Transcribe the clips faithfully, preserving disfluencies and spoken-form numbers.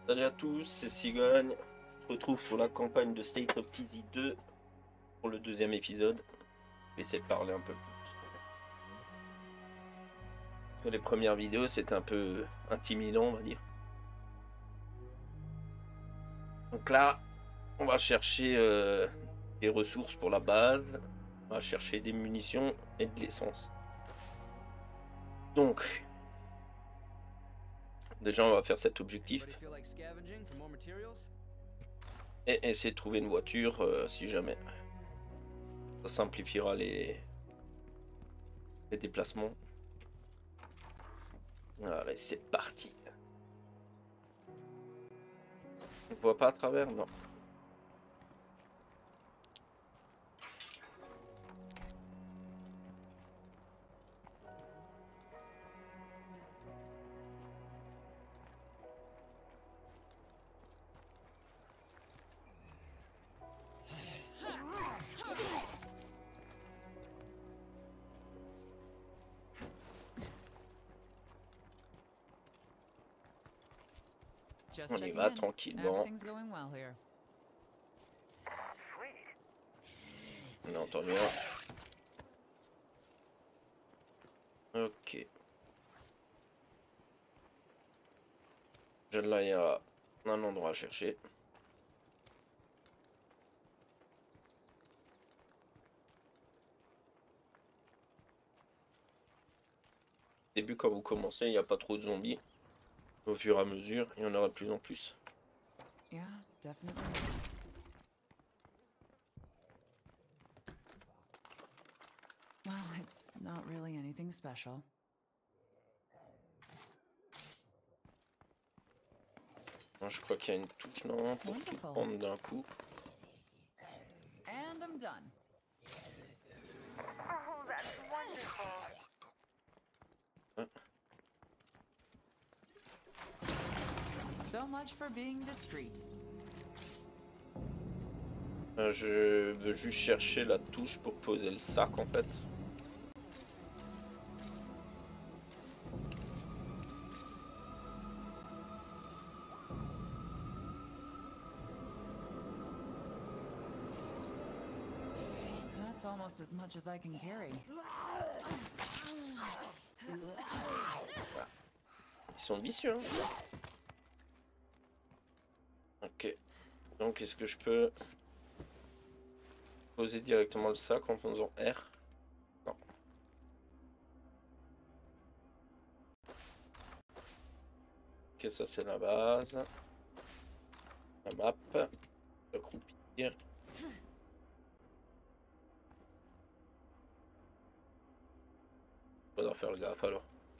Salut à tous, c'est Cigogne. On se retrouve pour la campagne de State of T Z deux pour le deuxième épisode. Je vais essayer de parler un peu plus. Parce que les premières vidéos c'était un peu intimidant, on va dire. Donc là, on va chercher euh, des ressources pour la base. On va chercher des munitions et de l'essence. Donc, déjà on va faire cet objectif. Et essayer de trouver une voiture euh, si jamais. Ça simplifiera les, les déplacements. Allez, c'est parti. On voit pas à travers? Non. On y va tranquillement. On entend rien. Ok. Là, il y a un endroit à chercher. Au début, quand vous commencez, il n'y a pas trop de zombies. Au fur et à mesure, il y en aura de plus en plus. Yeah, definitely. Well, it's not really anything special. Je crois qu'il y a une touche, non, pour tout prendre d'un coup. And I'm done. Oh, that's wonderful. Ouais. So much for being discreet. Euh, je veux juste chercher la touche pour poser le sac en fait. That's almost as much as I can carry. Ils sont vicieux. Hein. Ok. Donc est-ce que je peux poser directement le sac en faisant R? Non. Ok, ça c'est la base. La map. Accroupir. Faudra faire gaffe alors.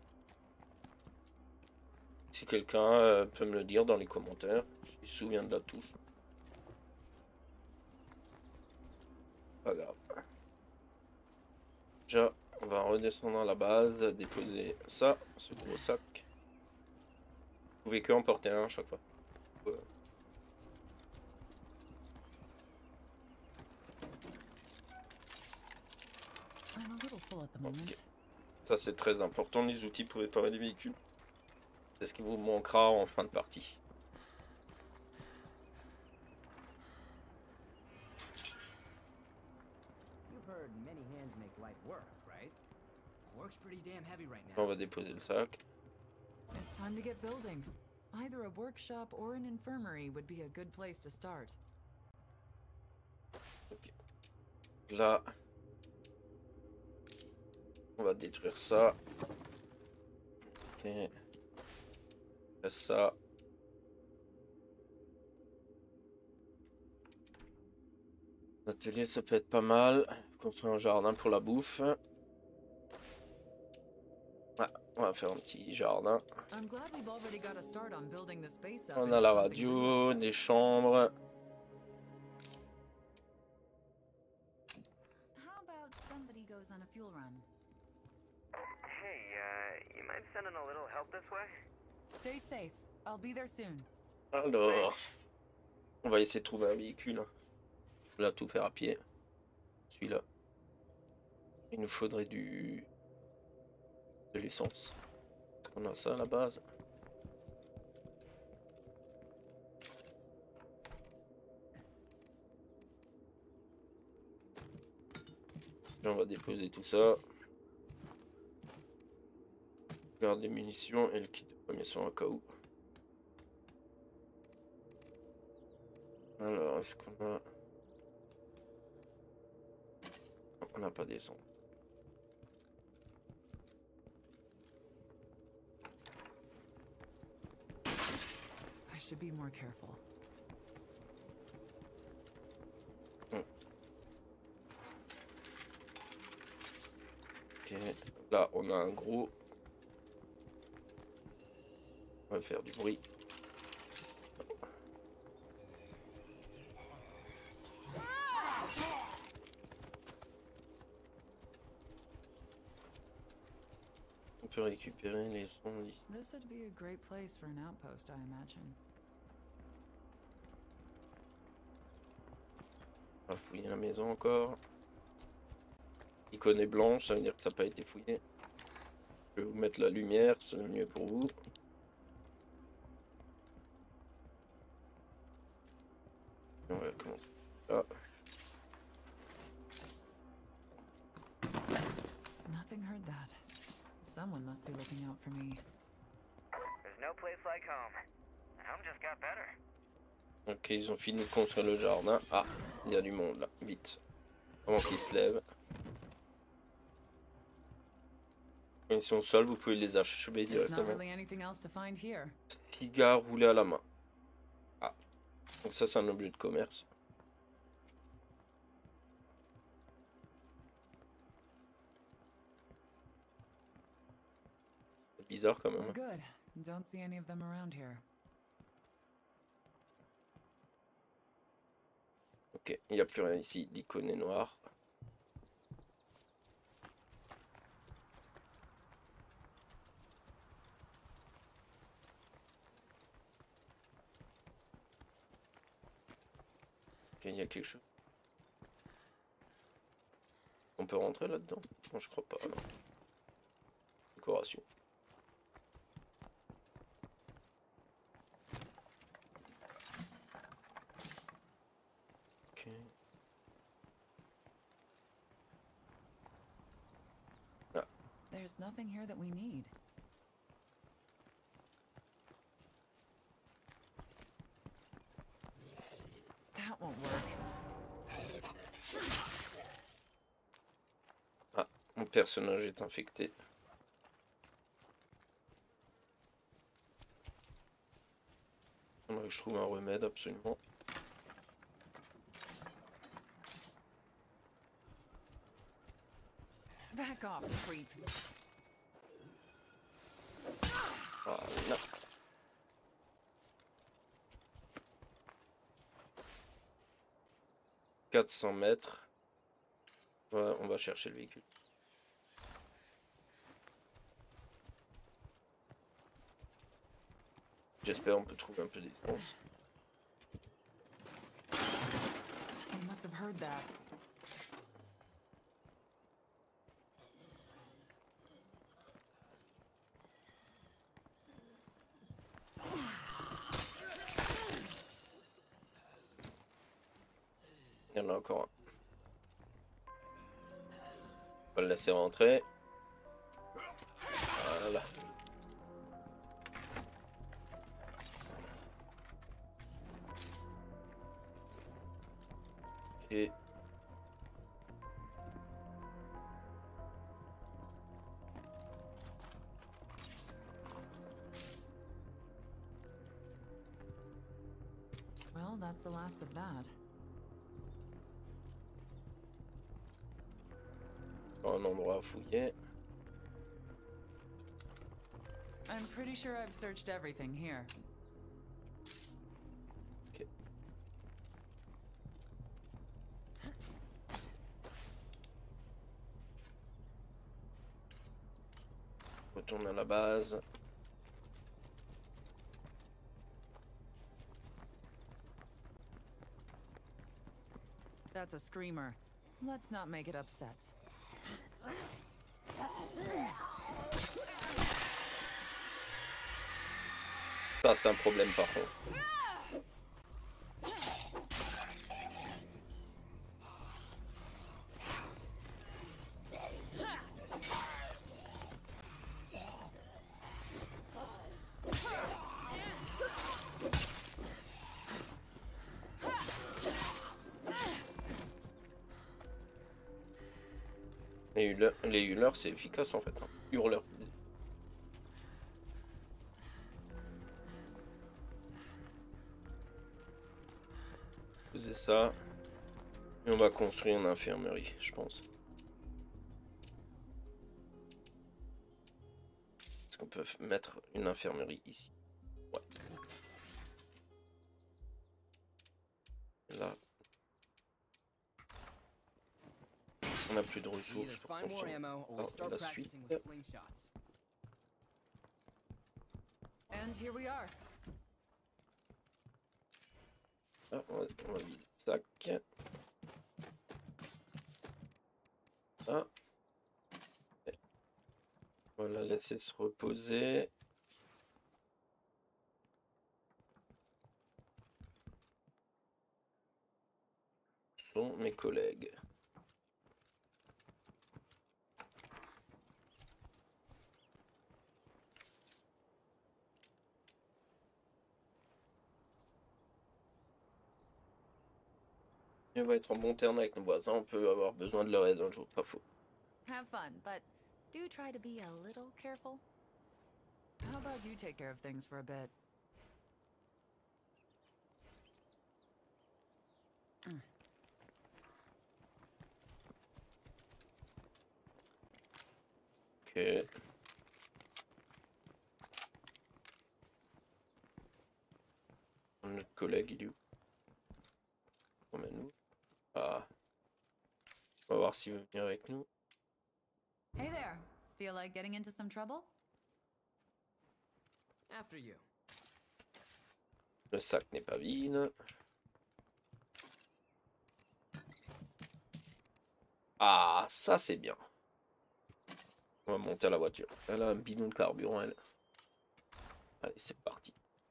Si quelqu'un euh, peut me le dire dans les commentaires, s'il se souvient de la touche. Pas grave. Déjà, on va redescendre à la base, déposer ça, ce gros sac. Vous pouvez que emporter un à chaque fois. Ouais. Ok. Ça c'est très important, les outils pour réparer les véhicules. C'est ce qui vous manquera en fin de partie. On va déposer le sac. It's time to get building. Either a workshop or an infirmary would be a good place to start. Ok. Là, on va détruire ça. Ok. Après ça. L'atelier, ça peut être pas mal. Construire un jardin pour la bouffe. Ah, on va faire un petit jardin. On a la radio, des chambres. How about somebody goes on a fuel run? Hey, uh, you mind sending a little help this way? Stay safe. I'll be there soon. Alors, on va essayer de trouver un véhicule. Je vais tout faire à pied. Celui-là. Il nous faudrait du de l'essence. On a ça à la base. On va déposer tout ça. Garde les munitions et le kit de premier soin au cas où. Alors, est-ce qu'on a... On n'a pas d'essence. I should be more careful. Ok, là on a un gros. On va faire du bruit. On peut récupérer les sons ici. This would be a great place for an outpost, I imagine. On va fouiller la maison encore. Icône est blanche, ça veut dire que ça n'a pas été fouillé. Je vais vous mettre la lumière, c'est mieux pour vous. On va commencer là. Nothing heard that. Someone must be looking out for me. There's no place like home. Home just got better. Ok, ils ont fini de construire le jardin. Ah, il y a du monde là, vite. Avant qu'ils se lèvent. Quand ils sont seuls, vous pouvez les achever There's not directement. really anything else to find here. Cigare roulé à la main. Ah, donc ça c'est un objet de commerce. C'est bizarre quand même. Oh, hein. good. Don't see any of them around here. Ok, il n'y a plus rien ici. L'icône est noire. Ok, il y a quelque chose. On peut rentrer là-dedans? Non, je crois pas. Non. Décoration. Ok. Ah, There's nothing here that we need. That won't work. ah, mon personnage est infecté. Faudrait que je trouve un remède absolument. Back off, creep. Voilà. quatre cents mètres. Voilà, on va chercher le véhicule. J'espère on peut trouver un peu d'essence. They must have heard that. Il y en a encore un. On va le laisser rentrer. Voilà. Ok. Well, that's the last of that. Un endroit à fouiller. I'm pretty sure I've searched everything here. Ok. Retourne à la base. That's a screamer. Let's not make it upset. Ça c'est un problème par contre. Les hurleurs, les hurleurs c'est efficace en fait. Hein. Hurleurs. Poser ça. Et on va construire une infirmerie, je pense. Est-ce qu'on peut mettre une infirmerie ici? Ouais. Là. On n'a plus de ressources pour construire. Ah, la suite. And here we are. Ah, on va, on va vider le sac. Ah. On va la laisser se reposer. Ce sont mes collègues. Et on va être en bon terme avec nos voisins, on peut avoir besoin de leur aide un jour, pas faux. Have fun, but do try to be a little careful. How about you take care of things for a bit? Ok. Notre collègue, il est où? Emmène-nous. Ah. On va voir s'il veut venir avec nous. Hey there. Feel like getting into some trouble? After you. Le sac n'est pas vide. Ah, ça c'est bien. On va monter à la voiture. Elle a un bidon de carburant, elle. Allez, c'est parti.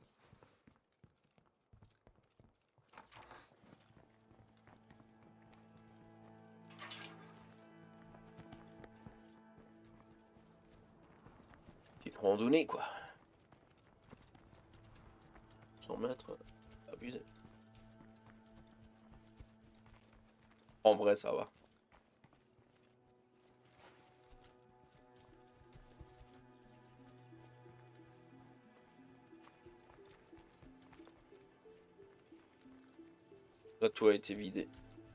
Petite randonnée, quoi. cent mètres, abusé. En vrai, ça va. Là, tout a été vidé.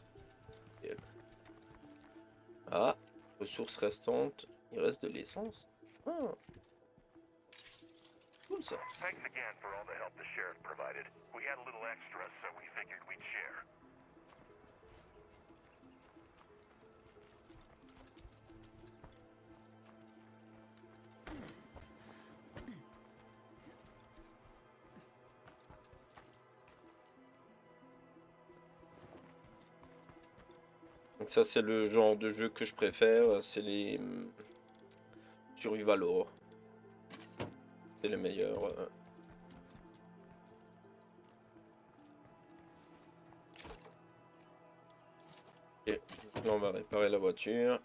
Ah, ressources restantes. Il reste de l'essence. Ah. Cool ça. Thanks again for all the help the sheriff provided. We had a little extra, so we figured we'd share. Donc ça c'est le genre de jeu que je préfère, c'est les survival horror. C'est les meilleurs. Ok, là on va réparer la voiture.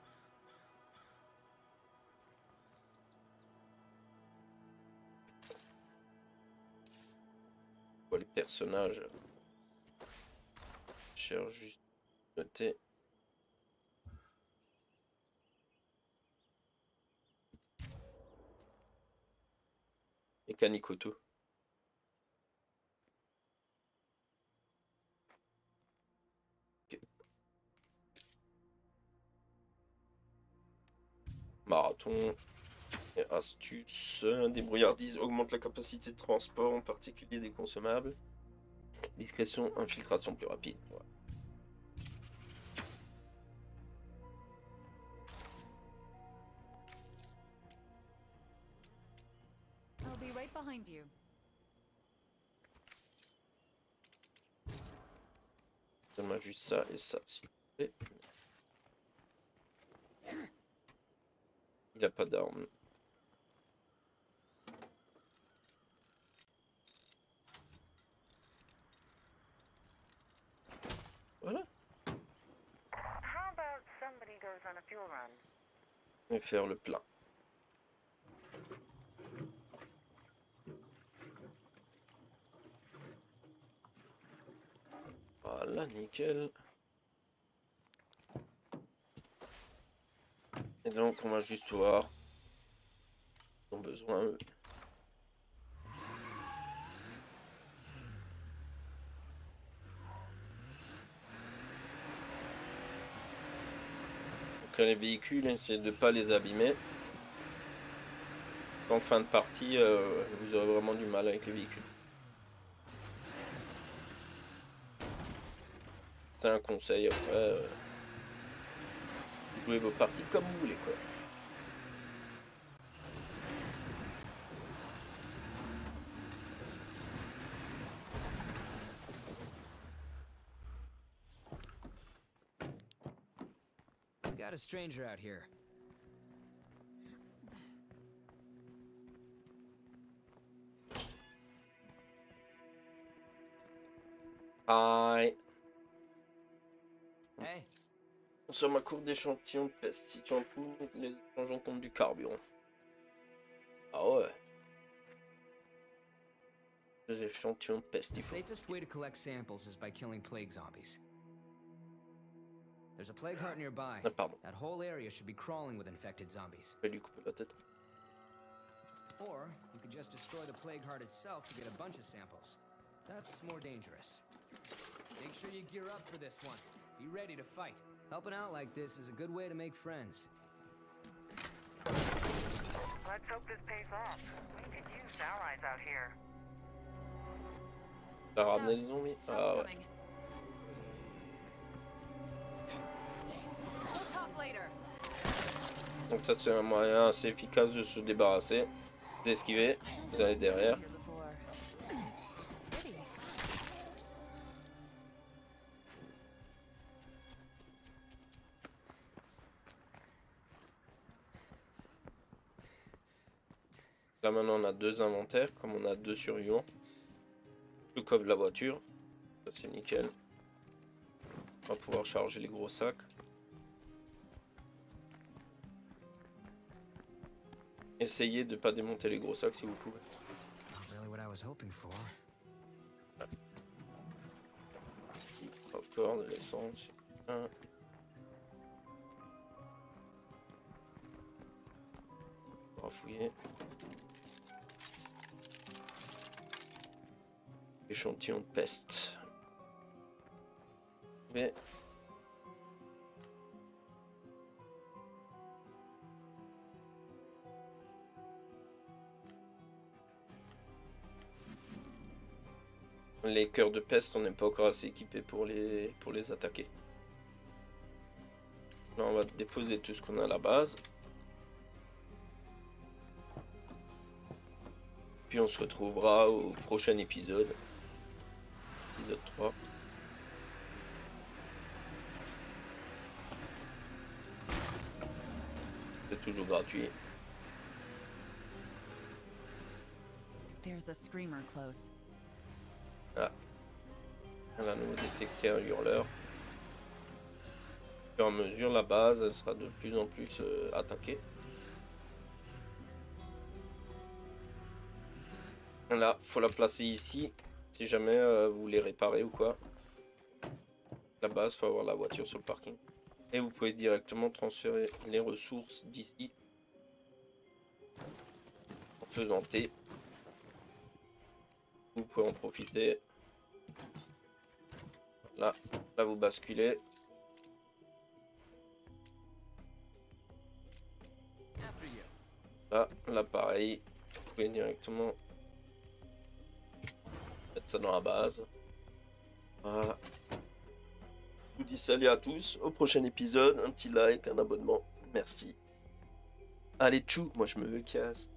On voit les personnages. Je cherche juste noter. Mécanique auto. Okay. Marathon et astuce. Débrouillardise augmente la capacité de transport, en particulier des consommables. Discrétion, infiltration plus rapide. Ouais. I'll be right behind you. Donne-moi juste ça et ça, s'il vous plaît. Il n'a pas d'armes. Voilà. How about somebody goes on a fuel run? Et faire le plein. Voilà, nickel. donc on va juste voir. Ils ont besoin. Eux. Donc les véhicules, essayez de ne pas les abîmer. En fin de partie, euh, vous aurez vraiment du mal avec les véhicules. C'est un conseil, après, euh, jouez vos parties comme vous voulez, quoi. We got a stranger out here. Aïe. Hey. Sur ma cour d'échantillons de peste, si tu en trouves, les échangeons contre du carburant. Ah ouais. Les échantillons de peste, The il faut. safest way to collect samples is by killing plague zombies. There's a plague heart nearby. Ah, pardon. That whole area should be crawling with infected zombies. Je vais lui couper la tête. Or you could just destroy the plague heart itself to get a bunch of samples. That's more dangerous. Make sure you gear up for this one. Be ready to fight. Helping out like this is a good way to make friends. Let's hope this pays off. We could use allies out here. T'as ramené des zombies? Ah ouais. We'll talk later. Donc ça c'est un moyen assez efficace de se débarrasser. Vous esquivez, vous allez derrière. Here before. It's pretty. Là maintenant on a deux inventaires, comme on a deux survivants. Le coffre de la voiture, ça c'est nickel. On va pouvoir charger les gros sacs. Essayez de ne pas démonter les gros sacs si vous pouvez. Not really what I was hoping for. Encore de l'essence. Un. On va fouiller. Échantillon de peste. Mais les cœurs de peste, on n'est pas encore assez équipé pour les pour les attaquer. Là, on va déposer tout ce qu'on a à la base. Puis on se retrouvera au prochain épisode. Épisode trois. C'est toujours gratuit. There's a screamer close. Ah. On va nous détecter un hurleur. Au fur et à mesure, la base elle sera de plus en plus euh, attaquée. Là, faut la placer ici. Si jamais euh, vous voulez réparer ou quoi. La base, faut avoir la voiture sur le parking. Et vous pouvez directement transférer les ressources d'ici. En faisant T. Vous pouvez en profiter. Là, là vous basculez. Là, là pareil. Vous pouvez directement mettre ça dans la base. Voilà. Je vous dis salut à tous. Au prochain épisode. Un petit like, un abonnement. Merci. Allez, tchou. Moi je me casse.